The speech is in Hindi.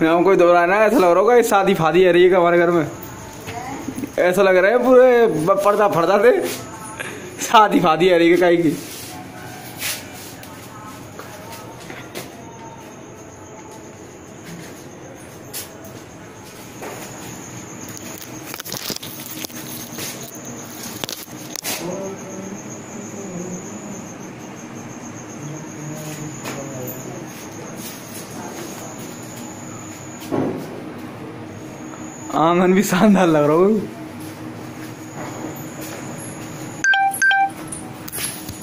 हम कोई दोहराना है, ऐसा लग रहा होगा ये शादी फादी है रही है हमारे घर में। ऐसा लग रहा है पूरे पर्दा फर्दा थे, शादी फादी है रही है कहीं की। आंगन भी शानदार लग रहा हो।